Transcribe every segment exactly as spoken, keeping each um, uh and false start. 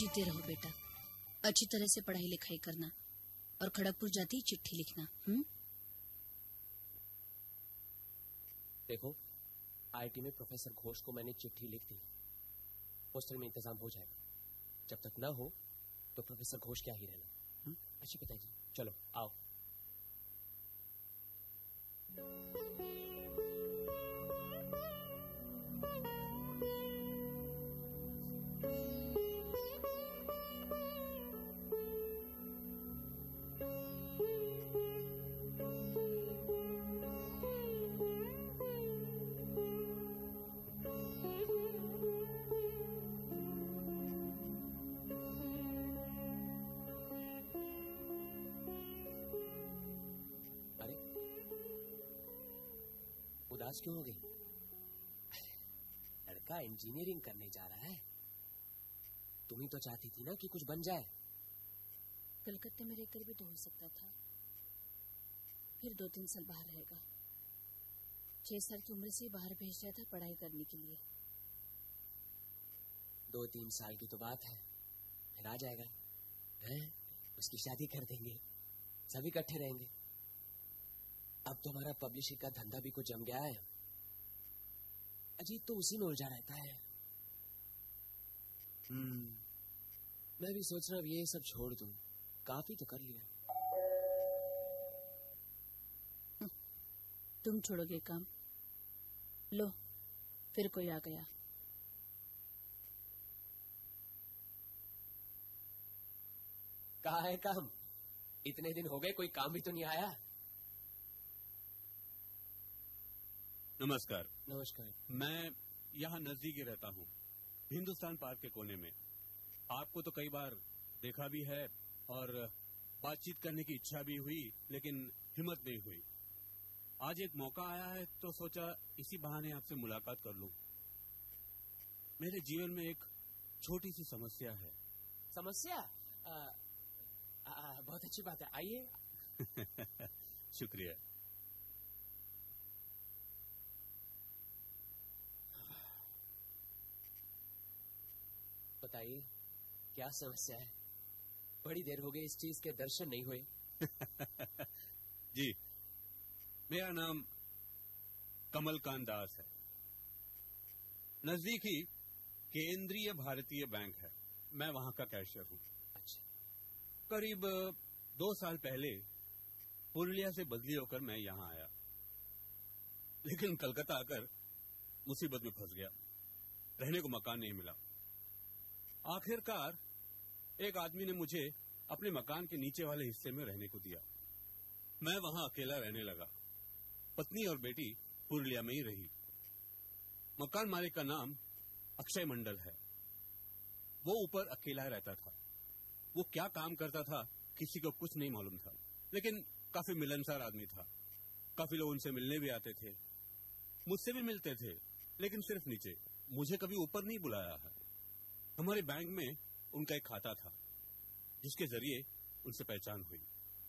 जीते रहो बेटा, अच्छी तरह से पढ़ाई लिखाई करना और खड़गपुर जाती चिट्ठी लिखना। हम्म देखो, आईआईटी में प्रोफेसर घोष को मैंने चिट्ठी लिख दी, हॉस्टल में इंतजाम हो जाएगा। जब तक ना हो तो प्रोफेसर घोष क्या ही रहना। हुँ? अच्छी पिताजी, चलो आओ। उदास क्यों हो गई? लड़का इंजीनियरिंग करने जा रहा है, तुम ही तो चाहती थी ना कि कुछ बन जाए। कलकत्ते में रहकर भी तो हो सकता था, फिर दो तीन साल बाहर रहेगा। छह साल की उम्र से बाहर भेज दिया था पढ़ाई करने के लिए। दो तीन साल की तो बात है, फिर आ जाएगा है? उसकी शादी कर देंगे, सभी इकट्ठे रहेंगे। अब तो हमारा पब्लिशिंग का धंधा भी कुछ जम गया है, अजीत तो उसी में उलझा रहता है। हम्म मैं भी सोच रहा हूँ ये सब छोड़ दूं, काफी तो कर लिया। तुम छोड़ोगे काम? लो, फिर कोई आ गया। कहाँ है काम? इतने दिन हो गए, कोई काम भी तो नहीं आया। नमस्कार। नमस्कार। मैं यहाँ नजदीक ही रहता हूँ, हिंदुस्तान पार्क के कोने में। आपको तो कई बार देखा भी है और बातचीत करने की इच्छा भी हुई, लेकिन हिम्मत नहीं हुई। आज एक मौका आया है तो सोचा इसी बहाने आपसे मुलाकात कर लूं। मेरे जीवन में एक छोटी सी समस्या है। समस्या? आ, आ, आ, बहुत अच्छी बात है, आइए। शुक्रिया। बताइए क्या समस्या है? बड़ी देर हो गई इस चीज के दर्शन नहीं हुए। जी, मेरा नाम कमलकांत दास है। नजदीक ही केंद्रीय भारतीय बैंक है, मैं वहां का कैशियर हूँ। अच्छा। करीब दो साल पहले पुरुलिया से बदली होकर मैं यहाँ आया, लेकिन कलकत्ता आकर मुसीबत में फंस गया। रहने को मकान नहीं मिला। आखिरकार एक आदमी ने मुझे अपने मकान के नीचे वाले हिस्से में रहने को दिया। मैं वहां अकेला रहने लगा। पत्नी और बेटी पुरुलिया में ही रही। मकान मालिक का नाम अक्षय मंडल है। वो ऊपर अकेला रहता था। वो क्या काम करता था किसी को कुछ नहीं मालूम था, लेकिन काफी मिलनसार आदमी था। काफी लोग उनसे मिलने भी आते थे, मुझसे भी मिलते थे, लेकिन सिर्फ नीचे। मुझे कभी ऊपर नहीं बुलाया है। हमारे बैंक में उनका एक खाता था जिसके जरिए उनसे पहचान हुई।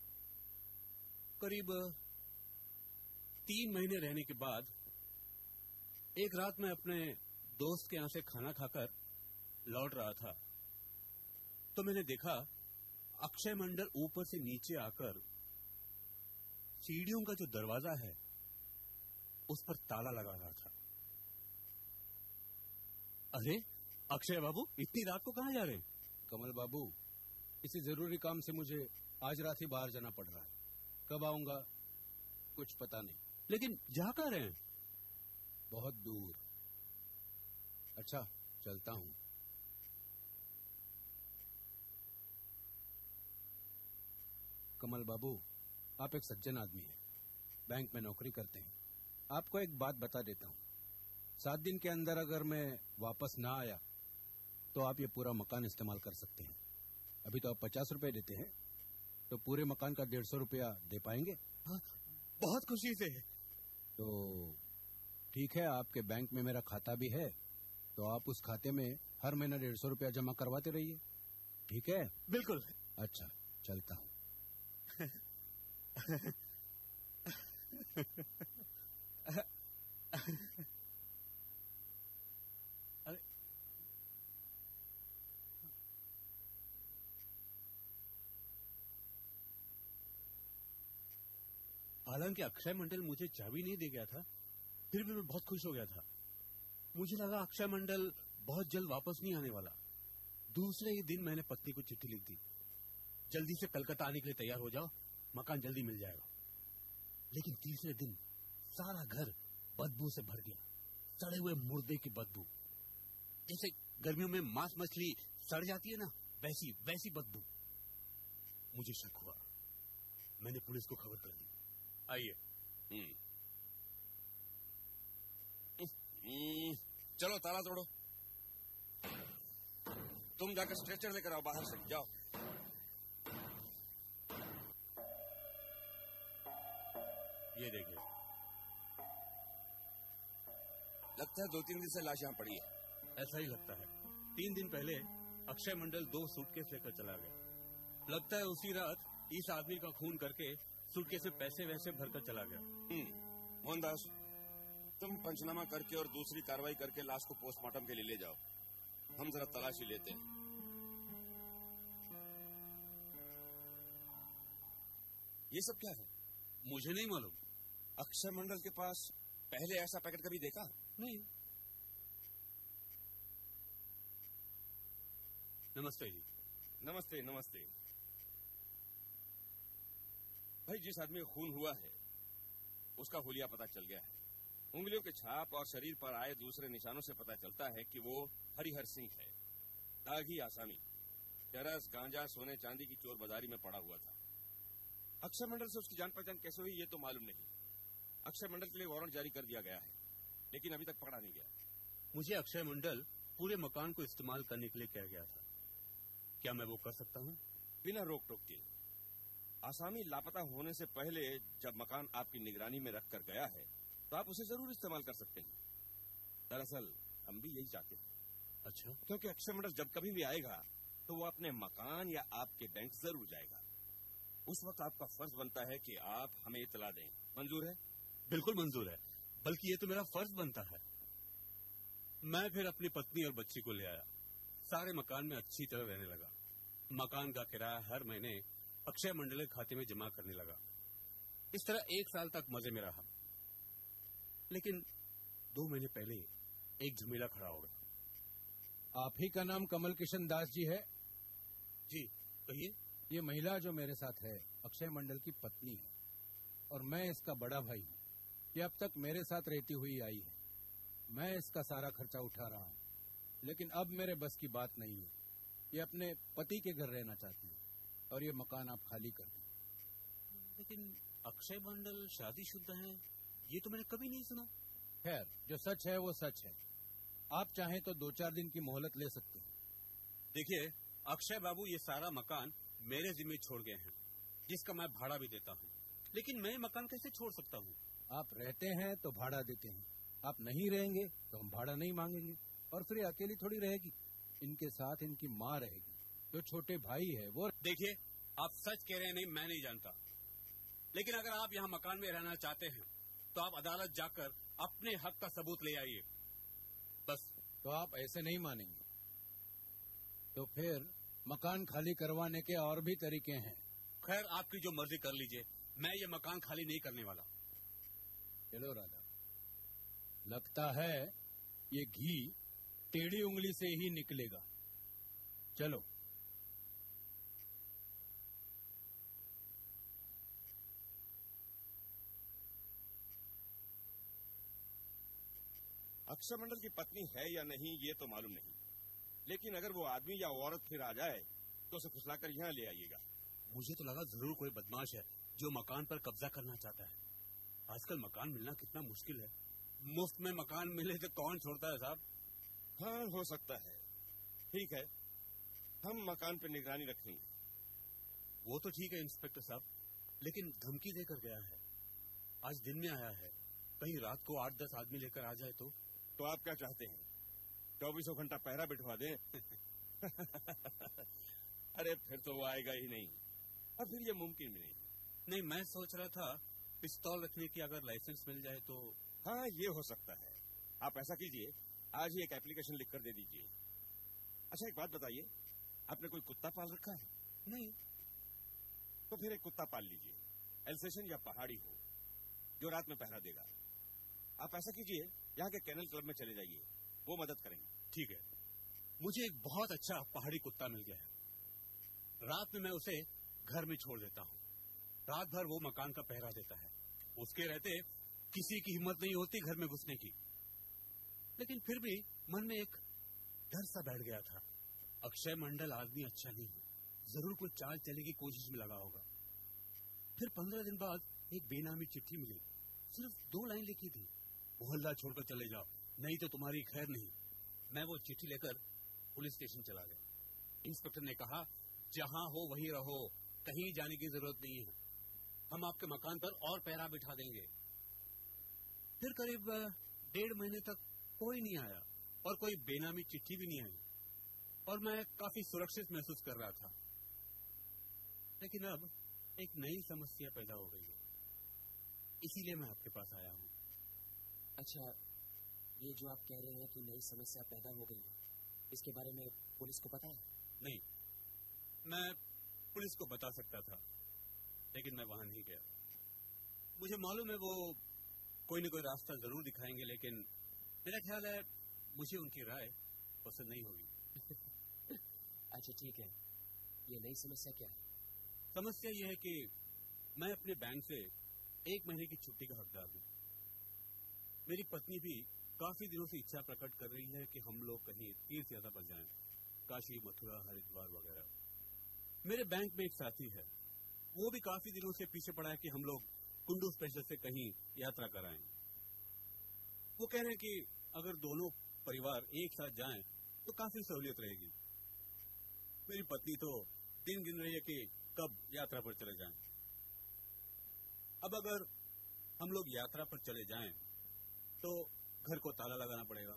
करीब तीन महीने रहने के बाद एक रात मैं अपने दोस्त के यहां से खाना खाकर लौट रहा था तो मैंने देखा अक्षय मंडल ऊपर से नीचे आकर सीढ़ियों का जो दरवाजा है उस पर ताला लगा रहा था। अरे अक्षय बाबू, इतनी रात को कहाँ जा रहे हैं? कमल बाबू, किसी जरूरी काम से मुझे आज रात ही बाहर जाना पड़ रहा है। कब आऊंगा कुछ पता नहीं। लेकिन जा कहाँ रहे हैं? बहुत दूर। अच्छा, चलता हूँ। कमल बाबू, आप एक सज्जन आदमी हैं, बैंक में नौकरी करते हैं। आपको एक बात बता देता हूँ, सात दिन के अंदर अगर मैं वापस ना आया तो आप ये पूरा मकान इस्तेमाल कर सकते हैं। अभी तो आप पचास रुपए देते हैं, तो पूरे मकान का डेढ़ सौ रुपया दे पाएंगे? हाँ, बहुत खुशी से। तो ठीक है, आपके बैंक में मेरा खाता भी है, तो आप उस खाते में हर महीना डेढ़ सौ रुपया जमा करवाते रहिए। ठीक है? बिल्कुल। अच्छा, चलता हूँ। हालांकि अक्षय मंडल मुझे चाबी नहीं दे गया था, फिर भी मैं बहुत खुश हो गया था। मुझे लगा अक्षय मंडल बहुत जल्द वापस नहीं आने वाला। दूसरे ही दिन मैंने पत्नी को चिट्ठी लिख दी, जल्दी से कलकत्ता आने के लिए तैयार हो जाओ, मकान जल्दी मिल जाएगा। लेकिन तीसरे दिन सारा घर बदबू से भर गया, सड़े हुए मुर्दे की बदबू। जैसे गर्मियों में मांस मछली सड़ जाती है ना, वैसी वैसी बदबू। मुझे शक हुआ, मैंने पुलिस को खबर कर दी। आइए। चलो ताला तोड़ो। तुम जाकर स्ट्रेचर लेकर आओ बाहर से, जाओ। ये देखिए, लगता है दो तीन दिन से लाश यहाँ पड़ी है। ऐसा ही लगता है। तीन दिन पहले अक्षय मंडल दो सूटकेस लेकर चला गया। लगता है उसी रात इस आदमी का खून करके सूटकेस में पैसे वैसे भरकर चला गया। हम्म मोहनदास, तुम पंचनामा करके और दूसरी कार्रवाई करके लाश को पोस्टमार्टम के लिए ले जाओ। हम जरा तलाशी लेते हैं। ये सब क्या है? मुझे नहीं मालूम। अक्षय मंडल के पास पहले ऐसा पैकेट कभी देखा? नहीं। नमस्ते जी। नमस्ते नमस्ते। भाई, जिस आदमी का खून हुआ है उसका हुलिया पता चल गया है। उंगलियों के छाप और शरीर पर आए दूसरे निशानों से पता चलता है कि वो हरिहर सिंह है, दागी आसामी। चरस, गांजा, सोने चांदी की चोर बाजारी में पड़ा हुआ था। अक्षय मंडल से उसकी जान पहचान कैसे हुई ये तो मालूम नहीं। अक्षय मंडल के लिए वारंट जारी कर दिया गया है, लेकिन अभी तक पकड़ा नहीं गया। मुझे अक्षय मंडल पूरे मकान को इस्तेमाल करने के लिए कह गया था। क्या मैं वो कर सकता हूँ? बिना रोक टोक के। आसामी लापता होने से पहले जब मकान आपकी निगरानी में रख कर गया है तो आप उसे जरूर इस्तेमाल कर सकते हैं। दरअसल हम भी यही चाहते हैं। अच्छा। क्योंकि अक्षय मंडल जब कभी भी आएगा तो वो अपने मकान या आपके बैंक जरूर जाएगा। उस वक्त आपका फर्ज बनता है कि आप हमें इतला दें। मंजूर है? बिल्कुल मंजूर है, बल्कि ये तो मेरा फर्ज बनता है। मैं फिर अपनी पत्नी और बच्ची को ले आया। सारे मकान में अच्छी तरह रहने लगा। मकान का किराया हर महीने अक्षय मंडल के खाते में जमा करने लगा। इस तरह एक साल तक मजे में रहा। लेकिन दो महीने पहले एक झमेला खड़ा हो गया। आप ही का नाम कमल किशन दास जी है? जी कहिए। ये महिला जो मेरे साथ है अक्षय मंडल की पत्नी है और मैं इसका बड़ा भाई हूँ। ये अब तक मेरे साथ रहती हुई आई है। मैं इसका सारा खर्चा उठा रहा हूँ, लेकिन अब मेरे बस की बात नहीं है। ये अपने पति के घर रहना चाहती है और ये मकान आप खाली कर दें। लेकिन अक्षय मंडल शादीशुदा है, ये तो मैंने कभी नहीं सुना। खैर, जो सच है वो सच है। आप चाहें तो दो चार दिन की मोहलत ले सकते हैं। देखिए अक्षय बाबू ये सारा मकान मेरे जिम्मे छोड़ गए हैं, जिसका मैं भाड़ा भी देता हूँ। लेकिन मैं मकान कैसे छोड़ सकता हूँ? आप रहते हैं तो भाड़ा देते हैं, आप नहीं रहेंगे तो हम भाड़ा नहीं मांगेंगे। और फिर ये अकेली थोड़ी रहेगी, इनके साथ इनकी माँ रहेगी। जो छोटे भाई है वो। देखिए आप सच कह रहे हैं, नहीं मैं नहीं जानता। लेकिन अगर आप यहाँ मकान में रहना चाहते हैं तो आप अदालत जाकर अपने हक का सबूत ले आइए। बस। तो आप ऐसे नहीं मानेंगे तो फिर मकान खाली करवाने के और भी तरीके हैं। खैर आपकी जो मर्जी कर लीजिए, मैं ये मकान खाली नहीं करने वाला। चलो राधा, लगता है ये घी टेढ़ी उंगली से ही निकलेगा। चलो। अक्षय मंडल की पत्नी है या नहीं ये तो मालूम नहीं, लेकिन अगर वो आदमी या औरत फिर आ जाए तो उसे फुसलाकर यहाँ ले आइएगा। मुझे तो लगा जरूर कोई बदमाश है जो मकान पर कब्जा करना चाहता है। आजकल मकान मिलना कितना मुश्किल है। मुफ्त में मकान मिले तो कौन छोड़ता है साहब? हाँ, हो सकता है। ठीक है, हम मकान पर निगरानी रखेंगे। वो तो ठीक है इंस्पेक्टर साहब, लेकिन धमकी देकर गया है। आज दिन में आया है, कहीं रात को आठ दस आदमी लेकर आ जाए तो तो आप क्या चाहते हैं, चौबीसों घंटा पहरा बिठवा दें? अरे फिर तो वो आएगा ही नहीं, और फिर ये मुमकिन भी नहीं। नहीं, मैं सोच रहा था पिस्तौल रखने की अगर लाइसेंस मिल जाए तो। हाँ, ये हो सकता है। आप ऐसा कीजिए, आज ही एक एप्लीकेशन लिखकर दे दीजिए। अच्छा एक बात बताइए, आपने कोई कुत्ता पाल रखा है? नहीं। तो फिर एक कुत्ता पाल लीजिए, एल्सेशन या पहाड़ी हो। जो रात में पहरा देगा। आप ऐसा कीजिए, यहाँ के कैनल क्लब में चले जाइए, वो मदद करेंगे। ठीक है, मुझे एक बहुत अच्छा पहाड़ी कुत्ता मिल गया है। रात में मैं उसे घर में छोड़ देता हूँ। रात भर वो मकान का पहरा देता है। उसके रहते किसी की हिम्मत नहीं होती घर में घुसने की। लेकिन फिर भी मन में एक डर सा बैठ गया था। अक्षय मंडल आदमी अच्छा नहीं है, जरूर कोई चाल चले की कोशिश में लगा होगा। फिर पंद्रह दिन बाद एक बेनामी चिट्ठी मिली, सिर्फ दो लाइन लिखी थी, मोहल्ला छोड़कर चले जाओ, नहीं तो तुम्हारी खैर नहीं। मैं वो चिट्ठी लेकर पुलिस स्टेशन चला गया। इंस्पेक्टर ने कहा, जहां हो वहीं रहो, कहीं जाने की जरूरत नहीं है, हम आपके मकान पर और पहरा बिठा देंगे। फिर करीब डेढ़ महीने तक कोई नहीं आया और कोई बेनामी चिट्ठी भी नहीं आई और मैं काफी सुरक्षित महसूस कर रहा था। लेकिन अब एक नई समस्या पैदा हो गई है, इसीलिए मैं आपके पास आया हूँ। अच्छा, ये जो आप कह रहे हैं कि नई समस्या पैदा हो गई है, इसके बारे में पुलिस को पता है? नहीं, मैं पुलिस को बता सकता था, लेकिन मैं वहां नहीं गया। मुझे मालूम है वो कोई न कोई रास्ता जरूर दिखाएंगे, लेकिन मेरा ख्याल है मुझे उनकी राय पसंद नहीं होगी। अच्छा ठीक है, ये नई समस्या क्या है? समस्या ये है कि मैं अपने बैंक से एक महीने की छुट्टी का हकदार हूँ। मेरी पत्नी भी काफी दिनों से इच्छा प्रकट कर रही है कि हम लोग कहीं तीर्थ यात्रा पर जाएं, काशी, मथुरा, हरिद्वार वगैरह। मेरे बैंक में एक साथी है, वो भी काफी दिनों से पीछे पड़ा है कि हम लोग कुंडू स्पेशल से कहीं यात्रा कराएं। वो कह रहे हैं कि अगर दोनों परिवार एक साथ जाएं तो काफी सहूलियत रहेगी। मेरी पत्नी तो दिन गिन रही है कि कब यात्रा पर चले जाएं। अब अगर हम लोग यात्रा पर चले जाएं तो घर को ताला लगाना पड़ेगा।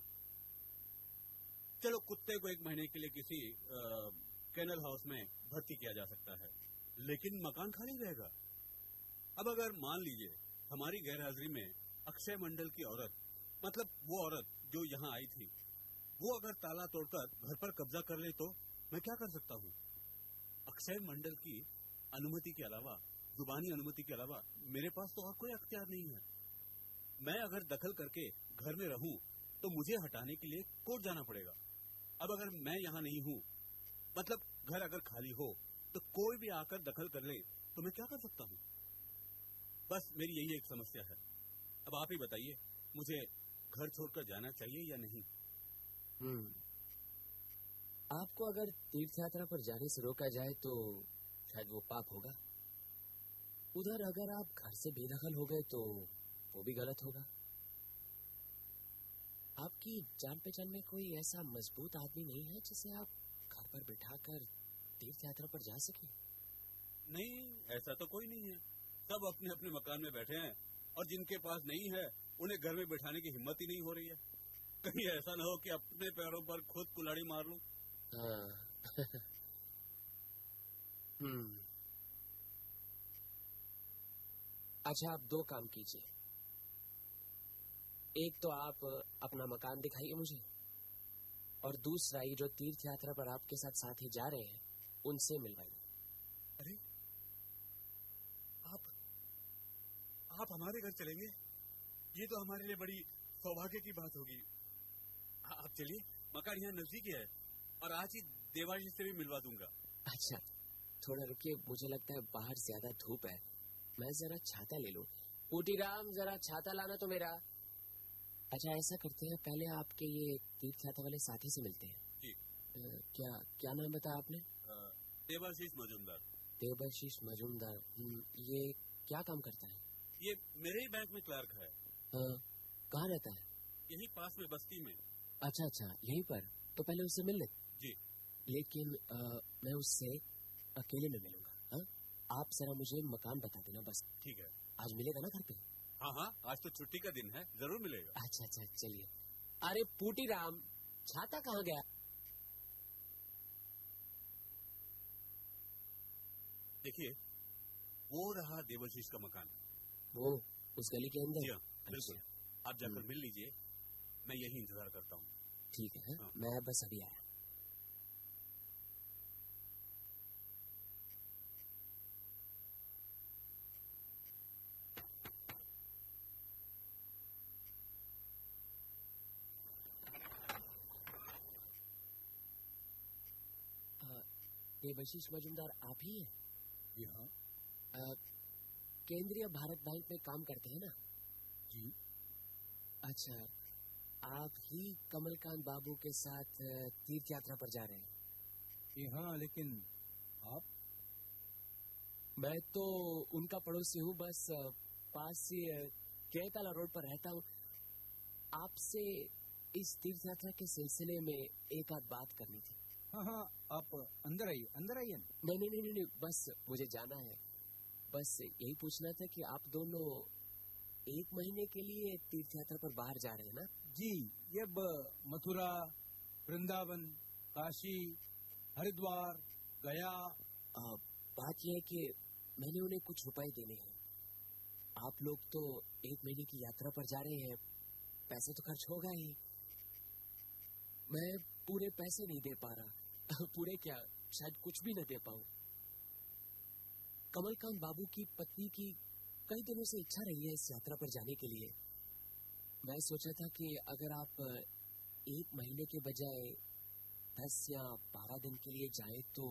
चलो, कुत्ते को एक महीने के लिए किसी आ, कैनल हाउस में भर्ती किया जा सकता है, लेकिन मकान खाली रहेगा। अब अगर मान लीजिए हमारी गैरहाजिरी में अक्षय मंडल की औरत, मतलब वो औरत जो यहाँ आई थी, वो अगर ताला तोड़कर घर पर कब्जा कर ले तो मैं क्या कर सकता हूँ? अक्षय मंडल की अनुमति के अलावा, जुबानी अनुमति के अलावा मेरे पास तो और कोई अख्तियार नहीं है। मैं अगर दखल करके घर में रहूं तो मुझे हटाने के लिए कोर्ट जाना पड़ेगा। अब अगर मैं यहाँ नहीं हूँ, मतलब घर अगर खाली हो, तो कोई भी आकर दखल कर ले तो मैं क्या कर सकता हूँ? बस मेरी यही एक समस्या है। अब आप ही बताइए, मुझे घर छोड़कर जाना चाहिए या नहीं? हम्म, आपको अगर तीर्थ यात्रा पर जाने से रोका जाए तो शायद वो पाप होगा। उधर अगर आप घर से बेदखल हो गए तो वो भी गलत होगा। आपकी जान पहचान में कोई ऐसा मजबूत आदमी नहीं है जिसे आप घर पर बिठाकर तीर्थ यात्रा पर जा सके? नहीं, ऐसा तो कोई नहीं है। सब अपने अपने मकान में बैठे हैं और जिनके पास नहीं है उन्हें घर में बिठाने की हिम्मत ही नहीं हो रही है। कहीं ऐसा ना हो कि अपने पैरों पर खुद कुल्हाड़ी मार लूं। हाँ। हम्म। अच्छा, आप दो काम कीजिए। एक तो आप अपना मकान दिखाइए मुझे, और दूसरा ये जो तीर्थ यात्रा पर आपके साथ साथी जा रहे हैं उनसे मिलवाइए। अरे, आप आप हमारे घर चलेंगे? ये तो हमारे लिए बड़ी सौभाग्य की बात होगी। आप चलिए, मकान यहाँ नजदीक है और आज ही देवाशीष से भी मिलवा दूंगा। अच्छा, थोड़ा रुकिए, मुझे लगता है बाहर ज्यादा धूप है, मैं जरा छाता ले लूं। पूटीराम, जरा छाता लाना तो मेरा। अच्छा, ऐसा करते हैं, पहले आपके ये तीर्थ यात्रा वाले साथी से मिलते हैं। जी। आ, क्या क्या नाम बताया आपने? देवाशीष मजूमदार। देवाशीष मजूमदार। ये क्या काम करता है? ये मेरे ही बैंक में क्लर्क है। हाँ, कहाँ रहता है? यही पास में, बस्ती में। अच्छा अच्छा, यहीं पर। तो पहले उससे मिल ले। जी। लेकिन आ, मैं उससे अकेले में मिलूंगा। हाँ, आप जरा मुझे मकान बता देना बस। ठीक है। आज मिलेगा ना घर पे? हाँ हाँ, आज तो छुट्टी का दिन है, जरूर मिलेगा। अच्छा अच्छा, चलिए। अरे पूटीराम, छाता कहाँ गया? देखिए, वो रहा देवाशीष का मकान। वो उस गली के अंदर? जी हाँ, बिल्कुल। आप जाकर मिल लीजिए, मैं यही इंतजार करता हूँ। ठीक है, हाँ। मैं बस अभी आया। देवशीष मजुमदार आप ही हैं? जी हाँ। अ, केंद्रीय भारत बैंक में काम करते हैं ना? जी। अच्छा, आप ही कमलकांत बाबू के साथ अ, तीर्थ यात्रा पर जा रहे हैं? जी हाँ, लेकिन आप? मैं तो उनका पड़ोसी हूँ, बस अ, पास ही अ, केताला रोड पर रहता हूँ। आपसे इस तीर्थ यात्रा के सिलसिले में एक आध बात करनी थी। हाँ हाँ, आप अंदर आइए, अंदर आइए। नहीं नहीं नहीं नहीं, बस मुझे जाना है। बस यही पूछना था कि आप दोनों एक महीने के लिए तीर्थ यात्रा पर बाहर जा रहे हैं ना? जी, ये ब- मथुरा, वृंदावन, काशी, हरिद्वार, गया। आ, बात यह है कि मैंने उन्हें कुछ रुपए देने हैं। आप लोग तो एक महीने की यात्रा पर जा रहे हैं, पैसे तो खर्च होगा ही। मैं पूरे पैसे नहीं दे पा रहा। पूरे क्या, शायद कुछ भी न दे पाऊं। कमलकांत बाबू की पत्नी की कई दिनों से इच्छा रही है इस यात्रा पर जाने के लिए। मैं सोचा था कि अगर आप एक महीने के बजाय दस या बारह दिन के लिए जाए तो।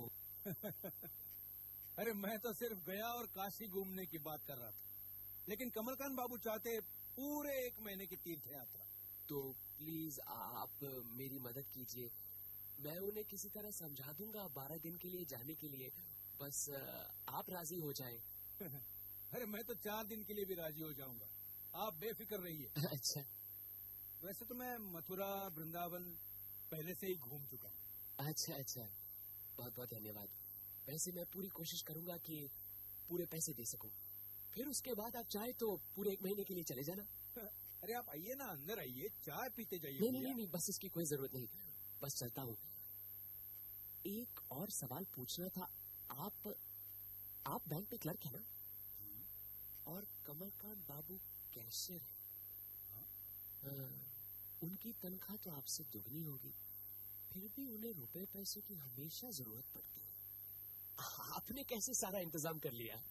अरे मैं तो सिर्फ गया और काशी घूमने की बात कर रहा था, लेकिन कमलकांत बाबू चाहते पूरे एक महीने की तीर्थ यात्रा। तो प्लीज आप मेरी मदद कीजिए। मैं उन्हें किसी तरह समझा दूंगा बारह दिन के लिए जाने के लिए, बस आप राजी हो जाएं। अरे मैं तो चार दिन के लिए भी राजी हो जाऊंगा, आप बेफिक्र रहिए। अच्छा वैसे तो मैं मथुरा, वृंदावन पहले से ही घूम चुका हूँ। अच्छा अच्छा, बहुत बहुत धन्यवाद। वैसे मैं पूरी कोशिश करूंगा कि पूरे पैसे दे सकूं। फिर उसके बाद आप चाहे तो पूरे एक महीने के लिए चले जाना। अरे आप आइए ना, अंदर आइए, चाय पीते जाइए। नहीं नहीं नहीं, बस इसकी कोई जरूरत नहीं, बस चलता हूँ। एक और सवाल पूछना था। आप आप बैंक में क्लर्क है ना? और कमलकांत बाबू कैशियर है। हाँ, उनकी तनख्वाह तो आपसे दुगनी होगी, फिर भी उन्हें रुपए पैसों की हमेशा जरूरत पड़ती है। आपने कैसे सारा इंतजाम कर लिया?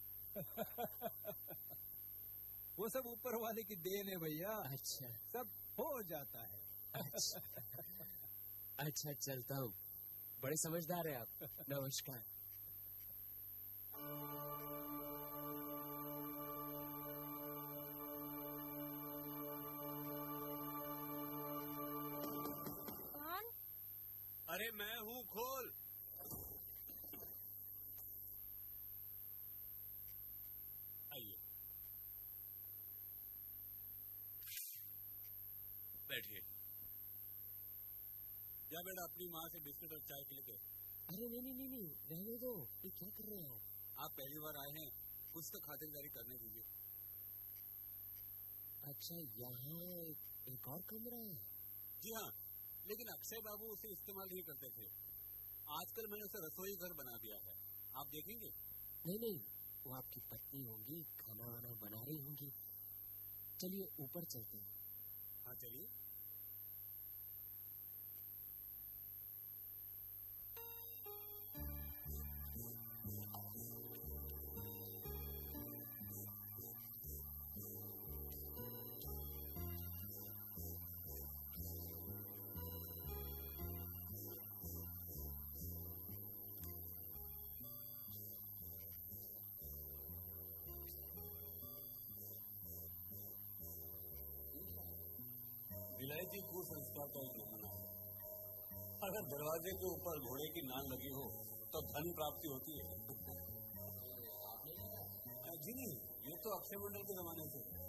वो सब ऊपर वाले की देन है भैया। अच्छा, सब हो जाता है। अच्छा अच्छा, चलता हूँ। बड़े समझदार है आप। नमस्कार। कौन? अरे मैं हूँ, खोल। आइए बैठिए। या बेटा अपनी माँ से बिस्कुट और चाय के लिए। अरे नहीं नहीं नहीं नहीं, रहने दो। ये क्या कर रहे हैं आप? आप पहली बार आए हैं, कुछ तो खातिरदारी करने दीजिए। अच्छा, यहाँ एक, एक और कमरा है? जी हाँ, लेकिन अक्षय बाबू उसे इस्तेमाल नहीं करते थे। आजकल मैंने उसे रसोई घर बना दिया है, आप देखेंगे। नहीं नहीं, वो आपकी पत्नी होंगी, खाना वाना बना रही होंगी। चलिए ऊपर चलते हैं। हाँ चलिए। विलायती कुसंस्कार का एक नमूना है। अगर दरवाजे के ऊपर घोड़े की नाल लगी हो तो धन प्राप्ति होती है। जी नहीं, ये तो अक्षय मंडल के जमाने से है।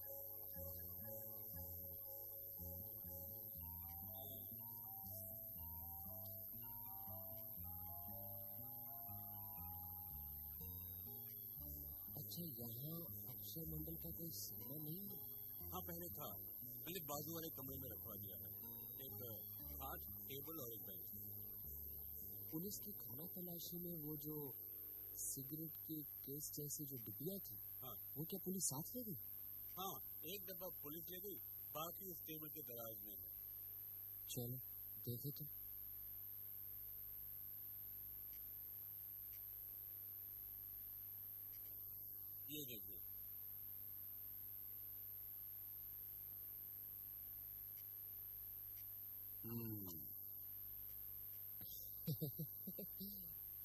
अच्छा, यहाँ अक्षय मंडल का कोई सामान नहीं है? हाँ पहले था, मैंने बाजू वाले कमरे में रखवा दिया है। एक खाट, टेबल और एक बेंच। पुलिस की खाना तलाशी में वो जो सिगरेट की केस जैसी जो डिब्बियाँ थी, हाँ वो क्या पुलिस साथ ले गई? हाँ, एक डब्बा पुलिस ले गई, बाकी उस टेबल के दराज में है। चलो देखे तो। ये देखिए।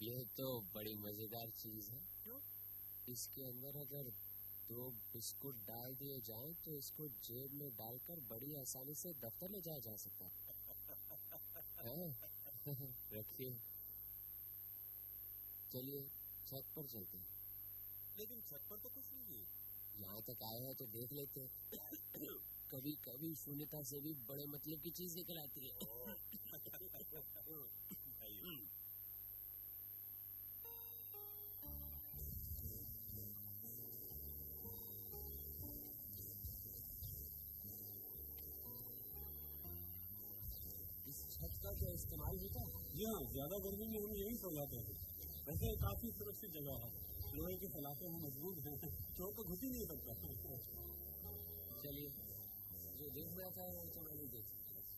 ये तो बड़ी मजेदार चीज है। क्यों? इसके अंदर अगर दो बिस्कुट डाल दिए जाएं तो इसको जेब में डालकर बड़ी आसानी से दफ्तर ले जाया जा सकता है। रखिए, चलिए छत पर चलते हैं। लेकिन छत पर तो कुछ नहीं है। यहाँ तक आए हैं तो देख लेते हैं। कभी कभी शून्यता से भी बड़े मतलब की चीज निकल आती है। इस छत का क्या इस्तेमाल होता है? जी हाँ, ज्यादा गर्मी में हम यही सो जाते हैं। वैसे काफी सुरक्षित जगह है, लोहे के सलाखें हैं, मजबूत हैं, चोर तो घुस ही नहीं सकता। चलिए, जो देख रहा था वो तो मैंने देख।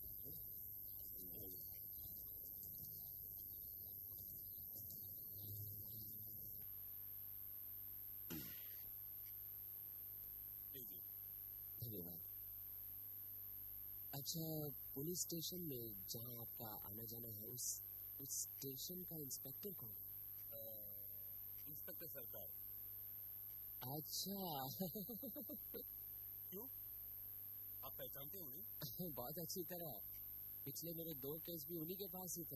धन्यवाद। अच्छा, पुलिस स्टेशन में जहाँ आपका आना जाना है, उस उस स्टेशन का इंस्पेक्टर कौन है? इंस्पेक्टर सरकार। अच्छा। क्यों, आप पहचानते हो नहीं? बहुत अच्छी तरह। पिछले मेरे दो केस भी उन्हीं के पास ही थे।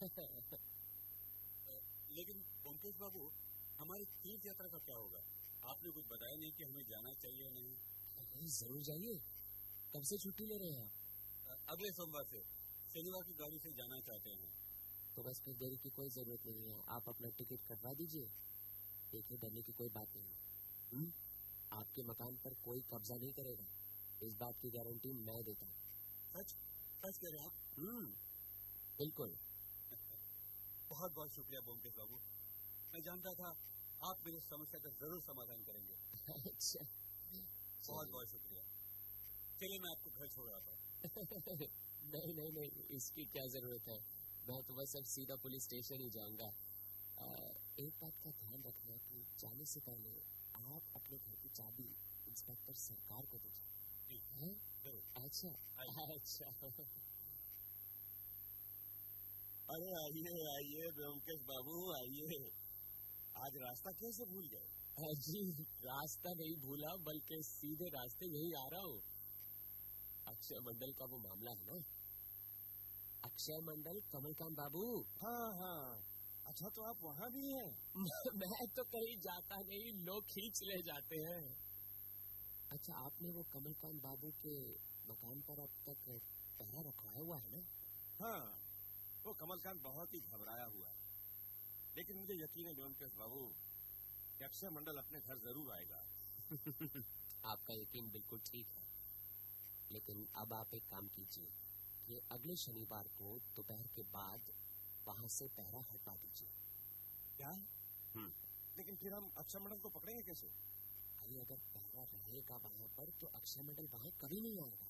लेकिन ओमकेश बाबू, हमारी तीर्थ यात्रा का क्या होगा? आपने कुछ बताया नहीं कि हमें जाना चाहिए नहीं। जरूर जाइए। कब से छुट्टी ले रहे हैं आप? अगले सोमवार से। शनिवार की गाड़ी से जाना चाहते हैं। तो बस फिर देरी की कोई जरूरत नहीं है, आप अपना टिकट कटवा दीजिए। देखिए, डरने की कोई बात नहीं है। आपके मकान पर कोई कब्जा नहीं करेगा, इस बात की गारंटी मैं देता हूँ। सच सच कह रहे हैं आप? हम्म, बिल्कुल। बहुत बहुत शुक्रिया ओमकेश बाबू। मैं जानता था आप मेरी समस्या का जरूर समाधान करेंगे। अच्छा, बहुत बहुत शुक्रिया। चलिए, मैं आपको घर छोड़ आता हूँ। नहीं नहीं नहीं, इसकी क्या जरूरत है। मैं तो बस अब सीधा पुलिस स्टेशन ही जाऊंगा। आ, एक बात का ध्यान रखना कि जाने से पहले आप अपने घर की चाबी इंस्पेक्टर सरकार को दीजिए। हैं? अच्छा अच्छा। अरे आइए आइए ओमकेश बाबू, आइए। आज रास्ता कैसे भूल गए? जी, रास्ता नहीं भूला, बल्कि सीधे रास्ते यही आ रहा हूँ। अक्षय मंडल का वो मामला है ना, अक्षय मंडल, कमलकांत बाबू। हाँ हाँ, अच्छा तो आप वहाँ भी हैं? मैं तो कहीं जाता नहीं, लोग खींच ले जाते हैं। अच्छा, आपने वो कमलकांत बाबू के मकान पर अब तक पहरा रखवाया हुआ है ना? हाँ, वो कमलकांत बहुत ही घबराया हुआ है, लेकिन मुझे यकीन है ओमकेश बाबू कि अक्षय मंडल अपने घर जरूर आएगा। आपका यकीन बिल्कुल ठीक है, लेकिन अब आप एक काम कीजिए कि अगले शनिवार को दोपहर के बाद वहाँ से पहरा हटवा दीजिए। क्या? हम्म। लेकिन फिर हम अक्षय मंडल को पकड़ेंगे कैसे? अरे, अगर पहरा रहेगा वहाँ पर तो अक्षय मंडल वहाँ कभी नहीं आएगा।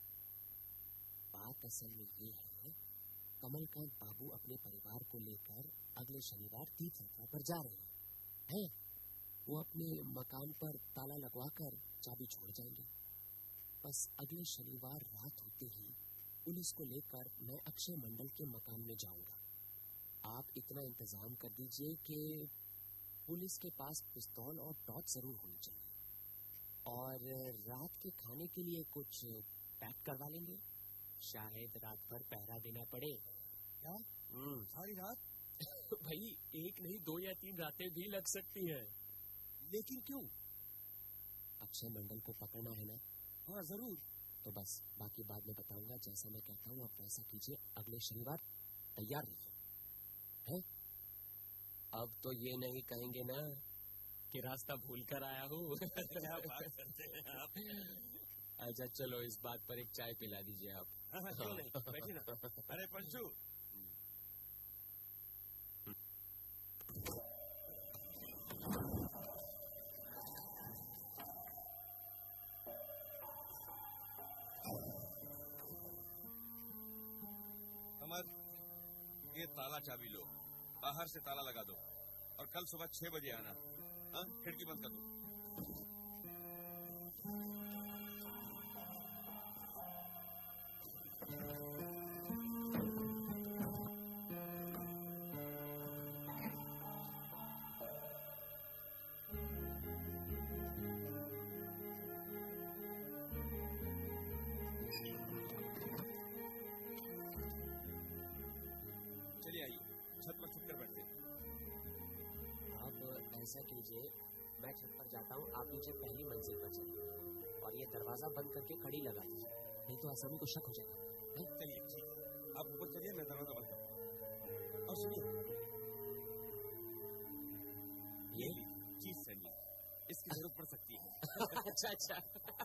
बात असल में ये है, कमलकांत बाबू अपने परिवार को लेकर अगले शनिवार तीर्थ यात्रा पर जा रहे हैं। है? वो अपने मकान पर ताला लगवाकर चाबी छोड़ जाएंगे। बस अगले शनिवार रात होते ही पुलिस को लेकर मैं अक्षय मंडल के मकान में जाऊंगा। आप इतना इंतजाम कर दीजिए कि पुलिस के पास पिस्तौल और टॉर्च जरूर होनी चाहिए, और रात के खाने के लिए कुछ पैक करवा लेंगे। शायद रात भर पहरा देना पड़े। क्या? सारी रात? भाई, एक नहीं दो या तीन रातें भी लग सकती हैं। लेकिन क्यों? अक्षय मंडल को पकड़ना है ना? हाँ जरूर। तो बस बाकी बाद में बताऊंगा। जैसा मैं कहता हूँ आप वैसा कीजिए। अगले शनिवार तैयार रहिए। हैं? अब तो ये नहीं कहेंगे ना कि रास्ता भूल कर आया हूँ। क्या बात करते हैं आप? अच्छा चलो, इस बात पर एक चाय पिला दीजिए आप। हाँ, हाँ, क्यों नहीं, बैठिए ना। अरे पंचू, अमर, ये ताला चाबी लो, बाहर से ताला लगा दो और कल सुबह छह बजे आना। हाँ, खिड़की बंद कर दो। ऐसा कीजिए, मैं छत पर जाता हूँ, आप नीचे पहली मंजिल पर चलिए और ये दरवाजा बंद करके कड़ी लगा दीजिए, नहीं तो आसामी को शक हो जाएगा। चलिए ठीक, आप ऊपर चलिए, मैं दरवाजा बंद करता हूँ। और सुनिए, ये चीज सैंडल, इसकी जरूरत पड़ सकती है। अच्छा अच्छा।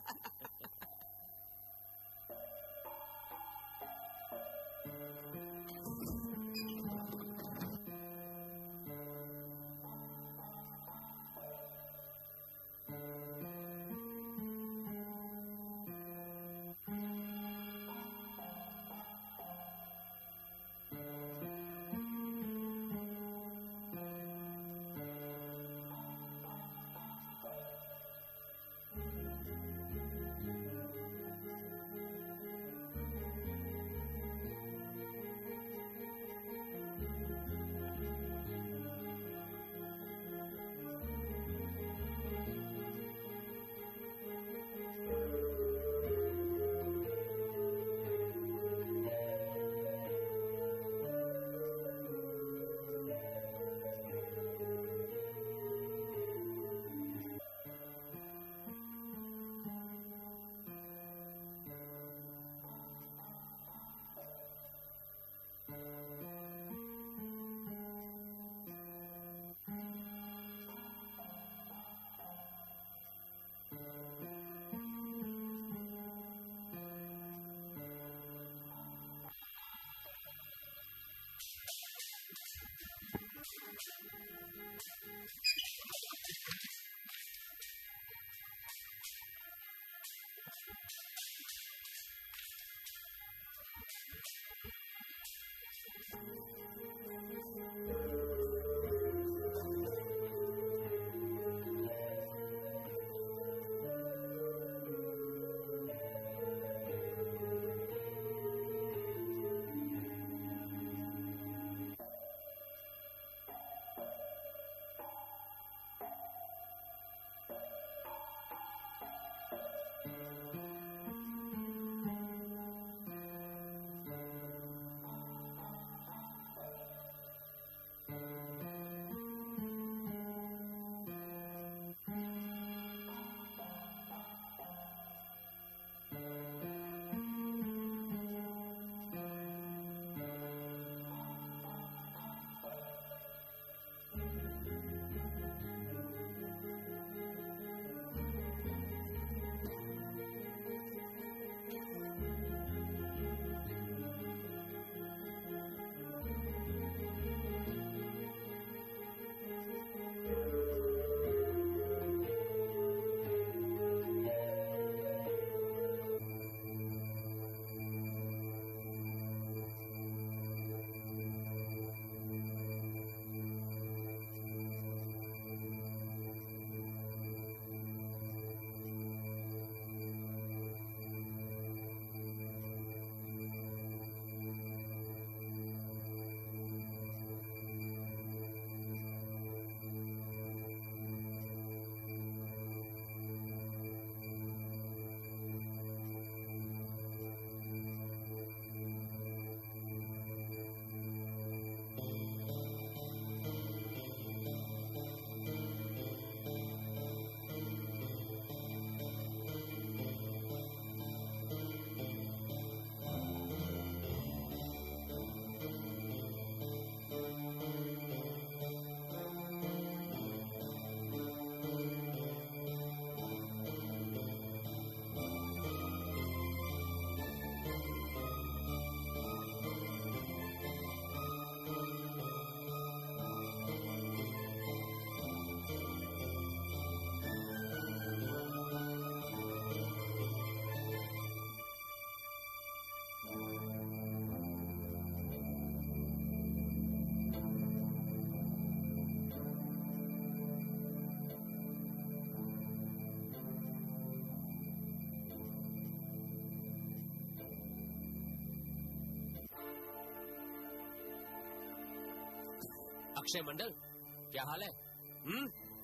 अक्षय मंडल, क्या हाल है? हम्म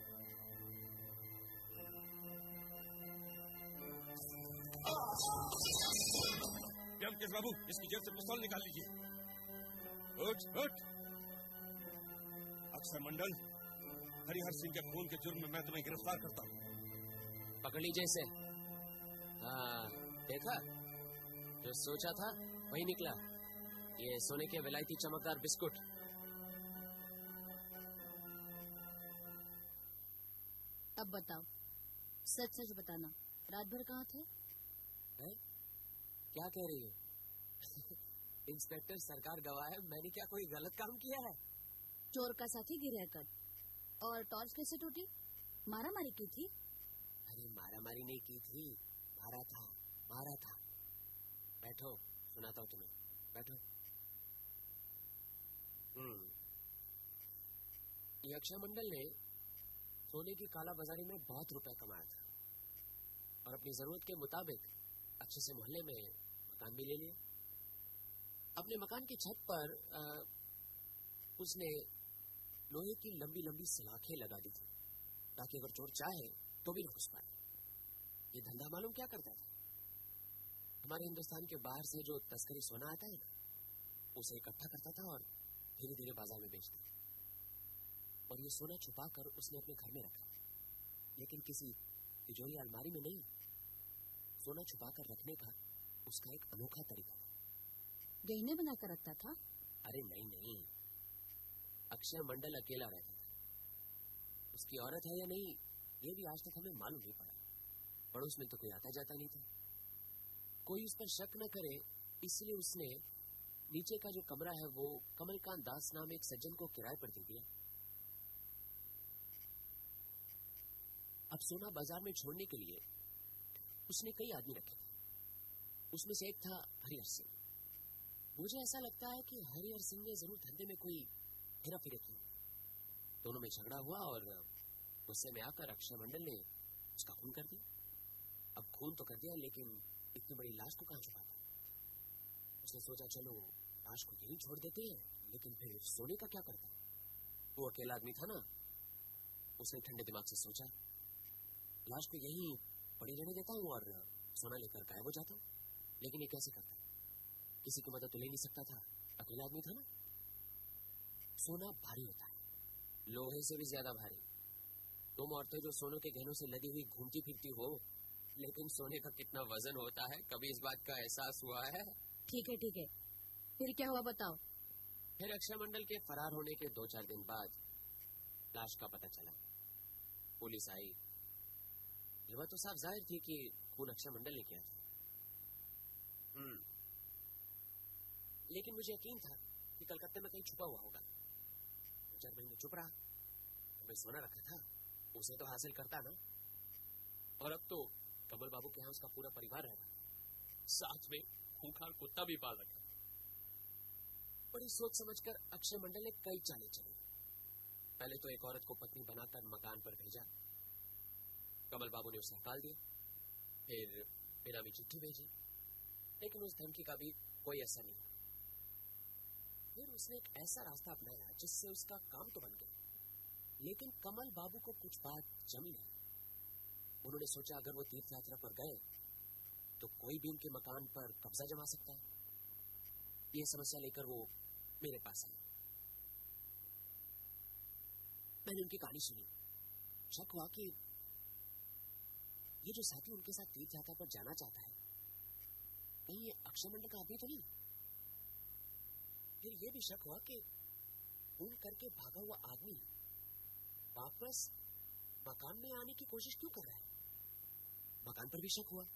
ब्योमकेश बाबू, इसकी जेब से पिस्तौल निकाल लीजिए। उठ उठ। अक्षय मंडल, हरिहर सिंह के खून के जुर्म में मैं तुम्हें गिरफ्तार करता हूँ। पकड़ लीजिए इसे। हाँ, देखा, जो सोचा था वही निकला। ये सोने के विलायती चमकदार बिस्कुट। अब बताओ, सच सच बताना, रात भर कहाँ थे? है? क्या कह रही हो? इंस्पेक्टर सरकार गवाह है, मैंने क्या कोई गलत काम किया है? चोर का साथी गिरह कर। और टॉर्च कैसे टूटी? मारा मारी की थी? अरे मारा मारी नहीं की थी, मारा था, मारा था। बैठो, सुनाता हूँ तुम्हें, बैठो। हम्म ये अक्षय मंडल ने सोने की काला बाजारी में बहुत रुपए कमाया था और अपनी जरूरत के मुताबिक अच्छे से मोहल्ले में मकान भी ले लिया। अपने मकान की छत पर आ, उसने लोहे की लंबी लंबी सलाखें लगा दी थी ताकि अगर चोर चाहे तो भी न घुस पाए। ये धंधा मालूम क्या करता था? हमारे हिंदुस्तान के बाहर से जो तस्करी सोना आता है ना, उसे इकट्ठा करता था और धीरे धीरे बाजार में बेचता। और ये सोना छुपा कर उसने अपने घर में रखा, लेकिन किसी तिजोरी अलमारी में नहीं। सोना छुपा कर रखने का उसका एक अनोखा तरीका था। गहने बनाकर रखता था? अरे नहीं नहीं, अक्षय मंडल अकेला रहता था। उसकी औरत है या नहीं ये भी आज तक हमें मालूम नहीं पड़ा। पड़ोस में तो कोई आता जाता नहीं था, कोई उस पर शक न करे, इसलिए उसने नीचे का जो कमरा है वो कमलकांत दास नाम एक सज्जन को किराए पर दे दिया। अब सोना बाजार में छोड़ने के लिए उसने कई आदमी रखे थे। उसमें से एक था हरिहर सिंह। मुझे ऐसा लगता है कि हरिहर सिंह ने जरूर धंधे में कोई हेरा फेरी की। दोनों में झगड़ा हुआ और गुस्से में आकर अक्षय मंडल ने उसका खून कर दिया। अब खून तो कर दिया, लेकिन इतनी बड़ी लाश को कहां छुपाता? उसने सोचा चलो लाश को यहीं छोड़ देते हैं, लेकिन फिर सोने का क्या करता? वो अकेला आदमी था ना। उसने ठंडे दिमाग से सोचा लाश को यहीं पड़ी रहने देता हूँ और सोना लेकर गायब हो जाता हूँ। लेकिन ये कैसे करता? किसी की मदद तो ले नहीं सकता था, अकेला आदमी था ना। सोना भारी होता है, लोहे से भी ज्यादा भारी। तुम औरतें जो सोनों के गहनों से लदी हुई घूमती फिरती हो, लेकिन सोने का कितना वजन होता है, कभी इस बात का एहसास हुआ है? ठीक है ठीक है, फिर क्या हुआ बताओ। फिर अक्षय मंडल के फरार होने के दो चार दिन बाद लाश का पता चला। पुलिस आई। ये बात तो साफ जाहिर थी कि खून अक्षय मंडल ने किया था। हम्म लेकिन मुझे यकीन था कि कलकत्ते में कहीं छुपा हुआ होगा। दो चार महीने चुप रहा। हमें सोना रखा था, उसे तो हासिल करता ना। और अब तो कमल बाबू के यहाँ उसका पूरा परिवार रहता, साथ में खूंखार कुत्ता भी पाल रखा। बड़ी सोच समझकर अक्षय मंडल ने कई चालें चली। पहले तो एक औरत को पत्नी बनाकर मकान पर भेजा। कमल बाबू ने उसे हटाल दिया। फिर बेनामी चिट्ठी भेजी, लेकिन उस धमकी का भी कोई असर नहीं। फिर उसने एक ऐसा रास्ता अपनाया जिससे उसका काम तो बन गया, लेकिन कमल बाबू को कुछ बात जमी नहीं। उन्होंने सोचा अगर वो तीर्थ यात्रा पर गए तो कोई भी उनके मकान पर कब्जा जमा सकता है। ये समस्या लेकर वो मेरे पास आए। मैंने उनकी कहानी सुनी। शक हुआ कि ये जो साथी उनके साथ तीर्थ यात्रा पर जाना चाहता है, कहीं ये अक्षय मंडल का आदमी तो नहीं। फिर ये भी शक हुआ कि खून करके भागा हुआ आदमी वापस मकान में आने की कोशिश क्यों कर रहा है। मकान पर भी शक हुआ।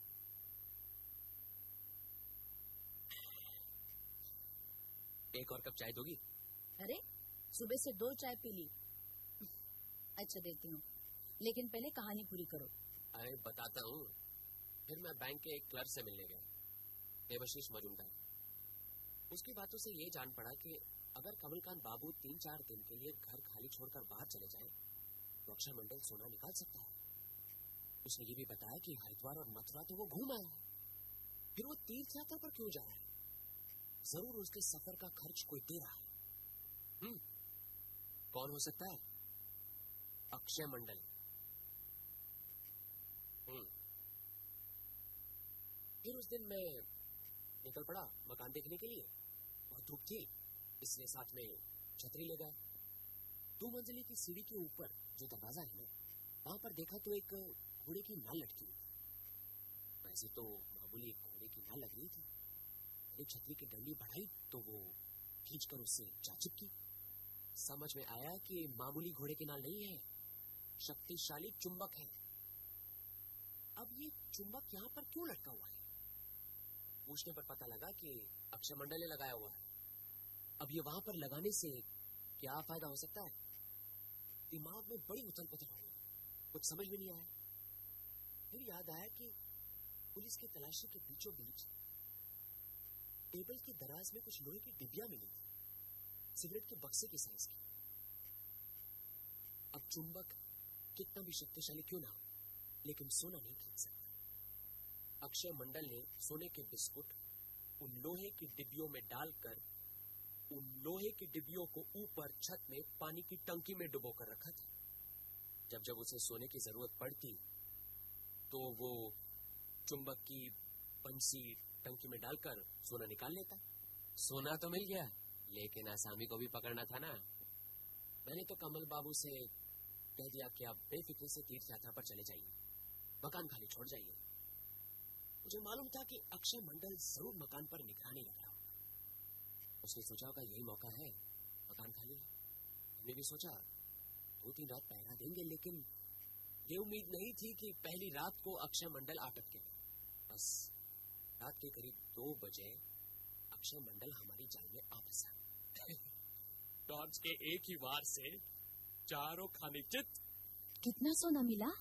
एक और कप चाय दोगी? अरे सुबह से दो चाय पी ली। अच्छा देती हूँ, लेकिन पहले कहानी पूरी करो। अरे बताता हूँ। फिर मैं बैंक के एक क्लर्क से मिलने गया, देवशीष मजूमदार। उसकी बातों से ये जान पड़ा कि अगर कमलकांत बाबू तीन चार दिन के लिए घर खाली छोड़कर बाहर चले जाए तो अक्षय मंडल सोना निकाल सकता है। उसने ये भी बताया कि हरिद्वार और मथुरा तो वो घूम आया है, फिर वो तीर्थ यात्रा पर क्यों जा रहा है? जरूर उसके सफर का खर्च कोई दे रहा है। हम्म कौन हो सकता है? अक्षय मंडल। हम्म फिर उस दिन मैं निकल पड़ा मकान देखने के लिए। बहुत धूप थी, इसलिए साथ में छतरी ले गया। दो मंजिले की सीढ़ी के ऊपर जो दरवाजा है ना, वहां पर देखा तो एक घोड़े की नाल लटकी हुई थी। वैसे तो मामूली एक घोड़े की नाल लग रही थी। मैंने छतरी की डंडी बढ़ाई तो वो खींचकर उससे जा चिपकी। समझ में आया कि मामूली घोड़े की नाल नहीं है, शक्तिशाली चुंबक है। अब ये चुंबक यहाँ पर क्यों लटका हुआ है? पूछने पर पता लगा कि अक्षय मंडल ने लगाया हुआ है। अब ये वहां पर लगाने से क्या फायदा हो सकता है? दिमाग में बड़ी उथल पुथल हो गई, कुछ समझ में नहीं आया। फिर याद आया कि पुलिस की तलाशी के बीचों बीच टेबल की दराज में कुछ लोहे की डिबिया मिली थी, सिगरेट के बक्से की साइज की। अब चुंबक कितना भी शक्तिशाली क्यों ना हो, लेकिन सोना नहीं खींच सकता। अक्षय मंडल ने सोने के बिस्कुट उन लोहे की डिब्बियों में डालकर उन लोहे की डिब्बियों को ऊपर छत में पानी की टंकी में डुबो कर रखा था। जब जब उसे सोने की जरूरत पड़ती तो वो चुंबक की बंसी टंकी में डालकर सोना निकाल लेता। सोना तो मिल गया, लेकिन आसामी को भी पकड़ना था ना। मैंने तो कमल बाबू से कह दिया कि आप बेफिक्री से तीर्थ यात्रा पर चले जाइए, मकान खाली छोड़ जाइए। मुझे मालूम था कि अक्षय मंडल जरूर मकान पर निगरानी रख रहा होगा। उसने सोचा होगा यही मौका है, मकान खाली है। हमने भी सोचा दो तीन रात पहरा देंगे, लेकिन ये उम्मीद नहीं थी कि पहली रात को अक्षय मंडल आटक के। बस रात के करीब दो बजे अक्षय मंडल हमारी जाल में आ फंसा। डॉन्स के एक ही वार से चारों खाने चित। कितना सोना मिला?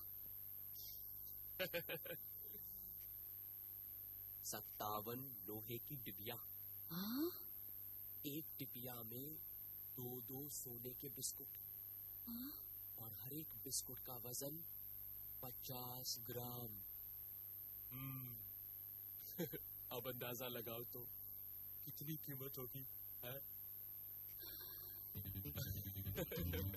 सत्तावन लोहे की डिबिया। हाँ? एक डिबिया में दो दो सोने के बिस्कुट। हाँ? और हर एक बिस्कुट का वजन पचास ग्राम। हम्म। अब अंदाजा लगाओ तो कितनी कीमत होगी, है?